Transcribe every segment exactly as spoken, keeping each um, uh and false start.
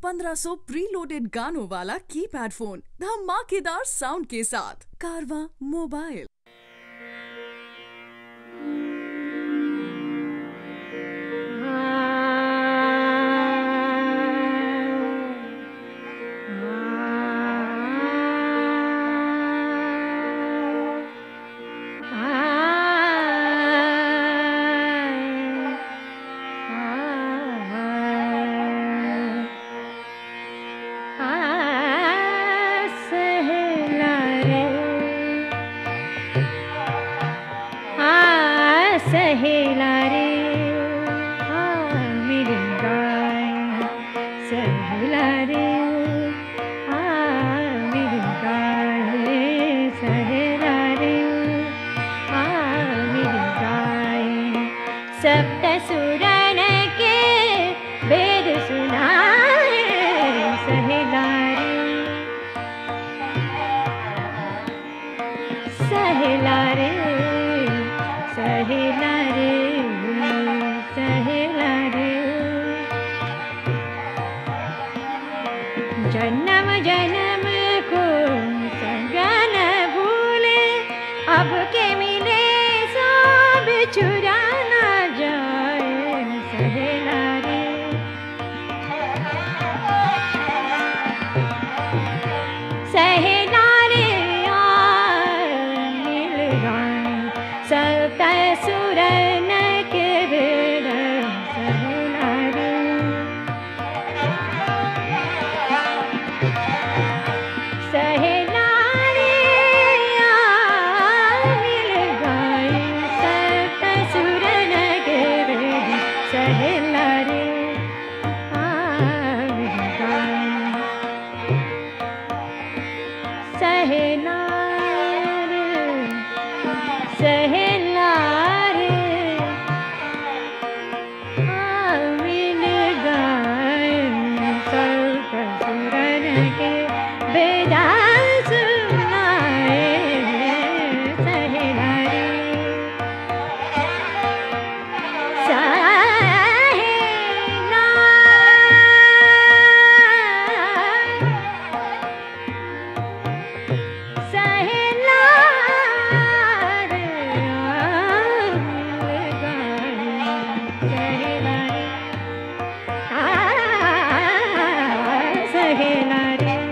पंद्रह सौ प्रीलोडेड गानों वाला कीपैड फोन धमाकेदार साउंड के साथ कारवा मोबाइल। सहेलारे आ मेरे गाए सहेलारे आ मेरे गाए सहेलारे आ मेरे गाए सप्त सुरन के वेद सुनाए सहेलारे सहेलारे सहेलारे सहेलारे जन्म जन्म को संगन भूले अब के मिले सब चुरा ना जाए सहेलारे सहेलारे मिल गए सब सुरन के वेद सहेलारे सहेलारे मिल गए सब सुरन के वेद सहेलारे मिल गए सहेलारे सहेलारे मिल गए सब सुरन के वेद सुनाए सहेलारे सहेलारे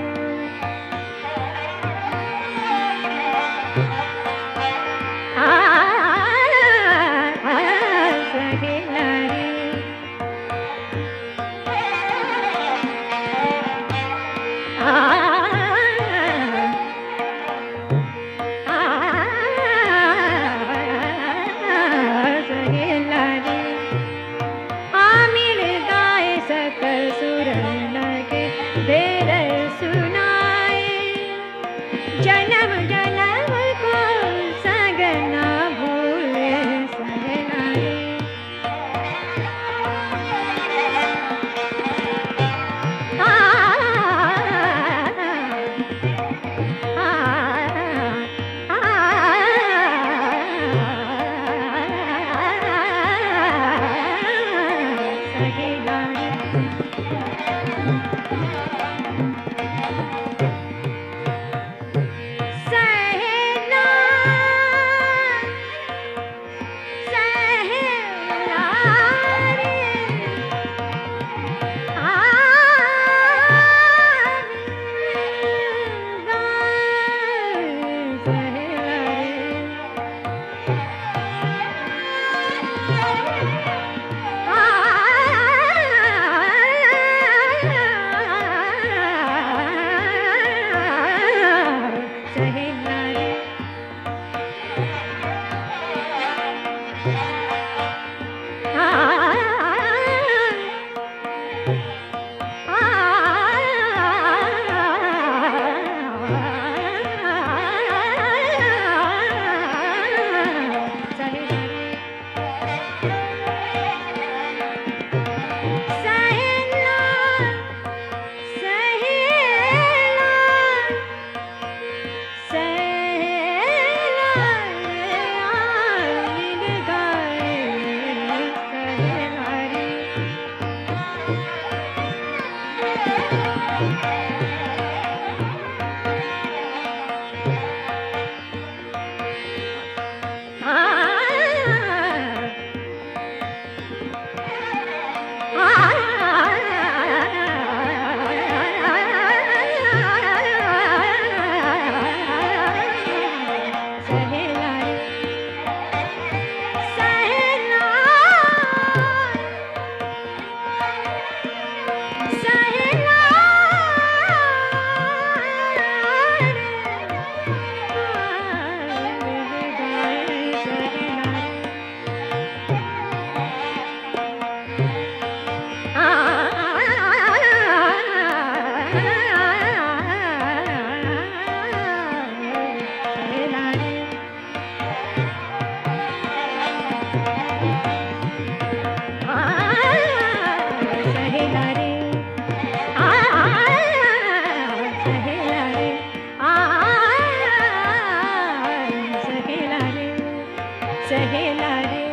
Sahelare